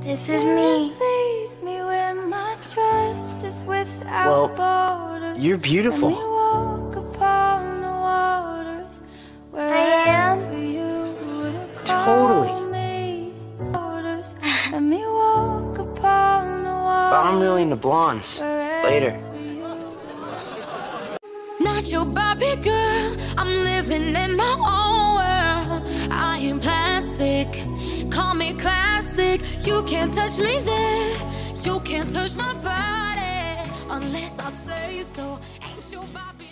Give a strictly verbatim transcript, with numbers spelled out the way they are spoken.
This is me. Well, you're beautiful. I am. Totally. But I'm really into blondes. Later. Not your Barbie girl, I'm living in my own world. I am plastic, call me classic. You can't touch me there, you can't touch my body unless I say so. Ain't your Barbie